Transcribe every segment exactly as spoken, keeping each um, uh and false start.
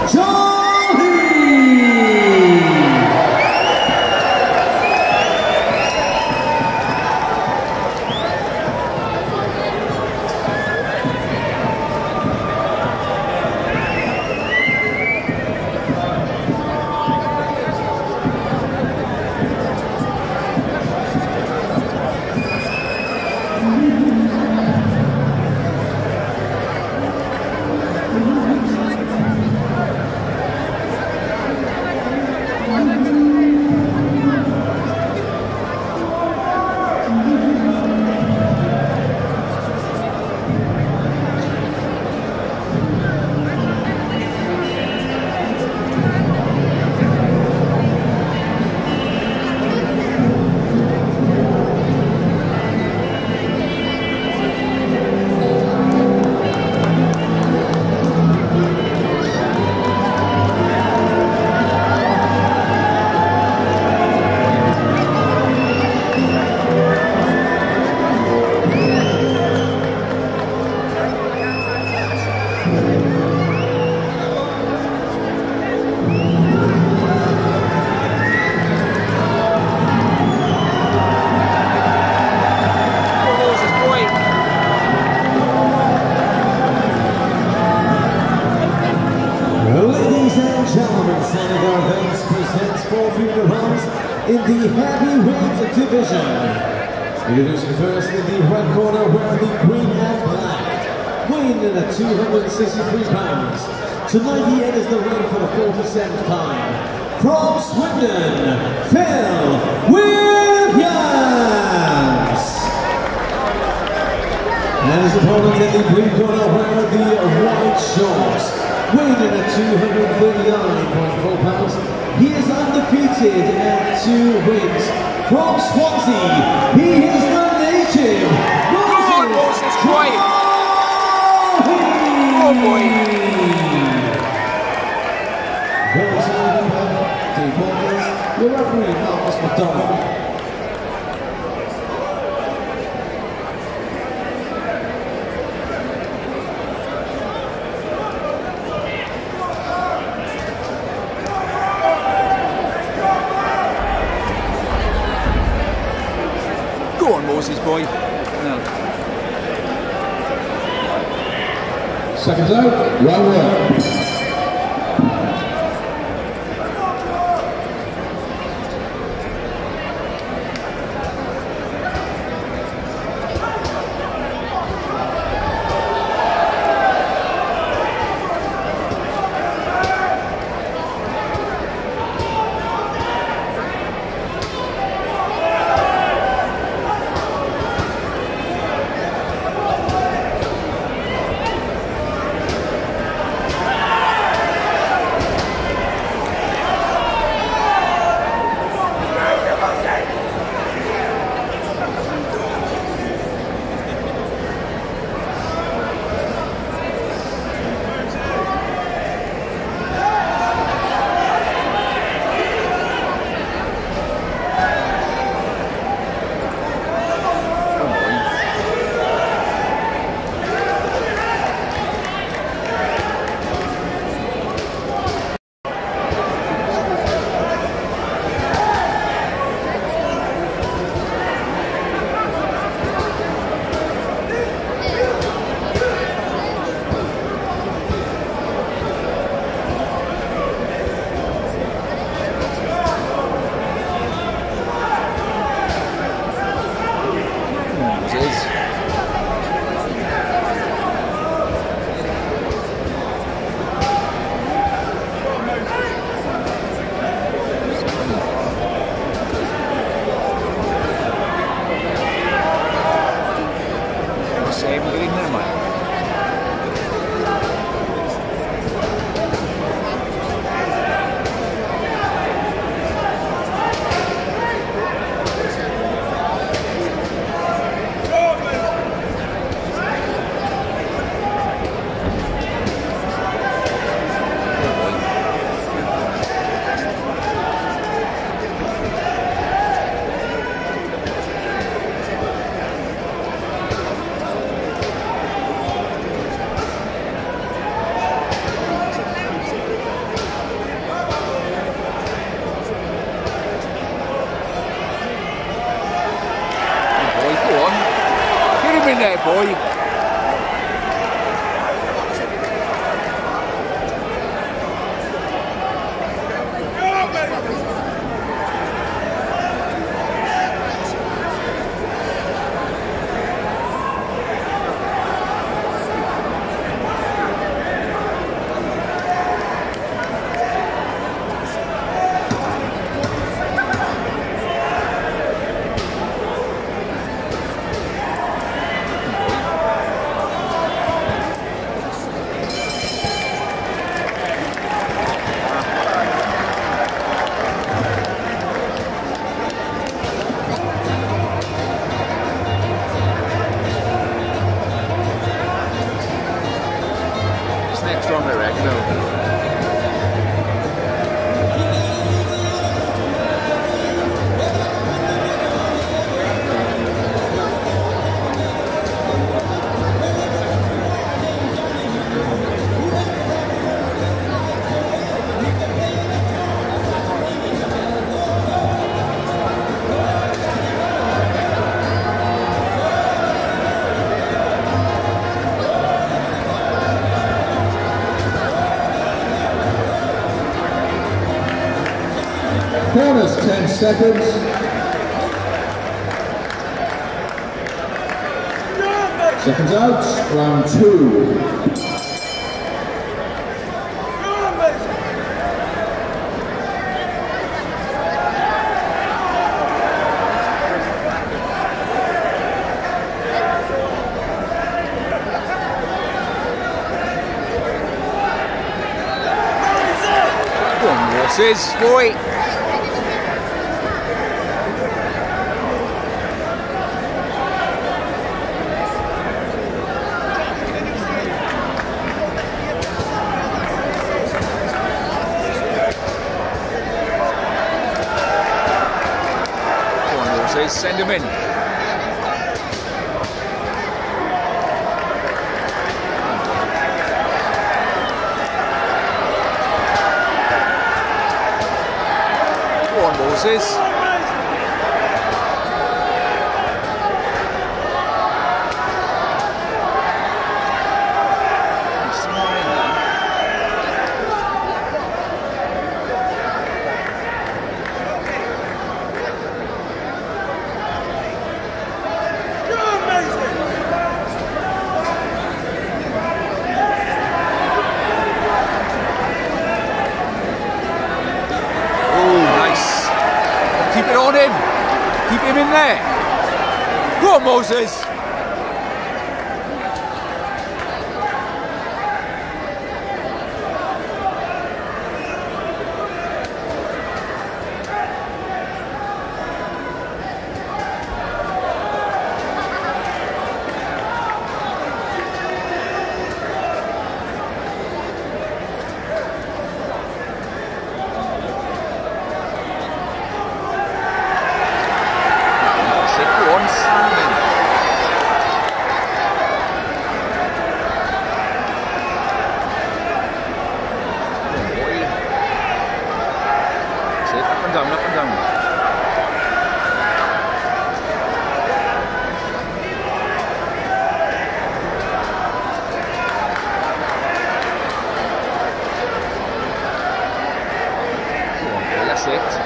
In the heavyweight division, introducing first in the red corner wearing the green and black, weighing in at two hundred sixty-three pounds. Tonight he enters the ring for the forty-seventh time. From Swindon, Phil Williams! And his opponent in the green corner wearing the white shorts, weighing in at two hundred thirty-nine point four pounds. He is undefeated and two wins. From Swansea, he is the native. Come on, Moses, quiet. Oh boy. Very sorry, Dave Hawkins. Your referee, Marcus McDonald. Go on, Moses, boy. No. Seconds out, round one. boy. Next one, I reckon. Corners, ten seconds. Seconds out, round two. Go on, horses, boy. Send him in. Go on, Moses. Keep it on him. Keep him in there. Go on, Moses. Up and down, up and down. Go on, boy, that's it.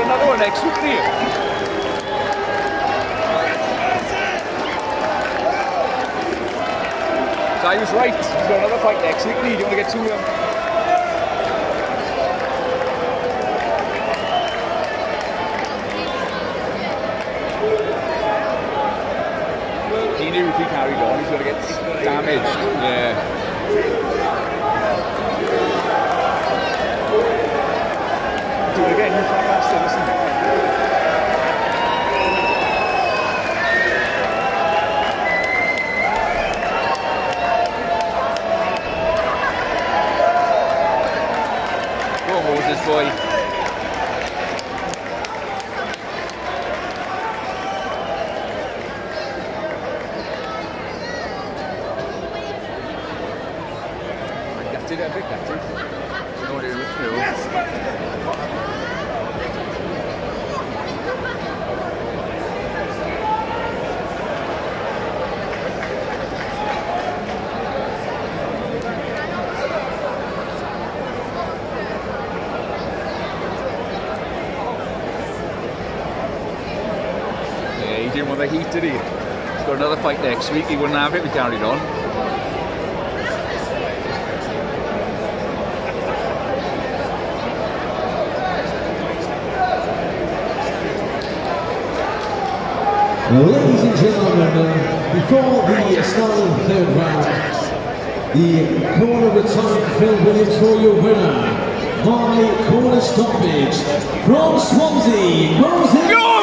got another one next week, do you? So I was right. He's got another fight next week, do you? Do you want to get two of them? He knew if he carried on, he's going to get damaged. Yeah. Do it again, you fight faster, listen. Go on, Moses, boy. Did it a bit better. No, it was through. Yeah, he didn't want the heat, did he? He's got another fight next week. He wouldn't have it if he carried on. Ladies and gentlemen, uh, before the start of the third round, the corner return Phil Williams for your winner by corner stoppage from Swansea, Moses.